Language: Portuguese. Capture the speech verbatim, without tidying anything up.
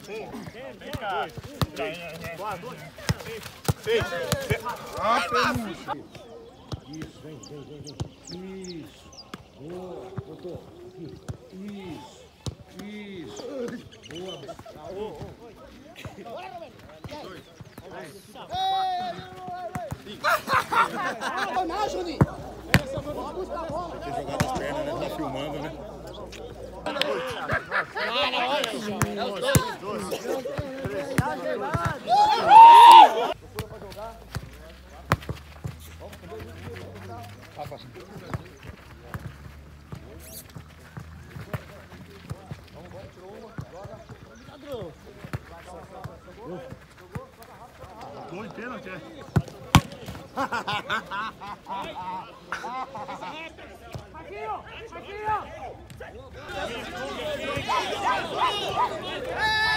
Vem cá. Isso, vem, vem, vem, vem. Isso. Boa, botou. Isso. Isso. Boa. Bora, Roberto. Dois. Não, Juninho. Tem jogado as pernas, né? Tá filmando, né? É os dois. Procura pra jogar. Rafa. Vamos, vamos, tirou uma. Joga. Ladrão. Gol de pênalti, é? Aqui, ó! Aqui, ó!